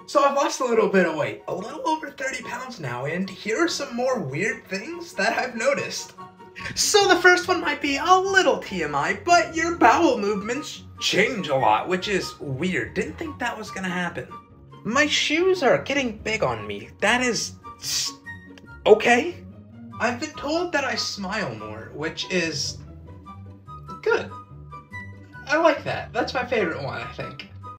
So I've lost a little bit of weight, a little over 30 pounds now, and here are some more weird things that I've noticed. So the first one might be a little TMI, but your bowel movements change a lot, which is weird. Didn't think that was gonna happen. My shoes are getting big on me. That is okay. I've been told that I smile more, which is good. I like that. That's my favorite one, I think.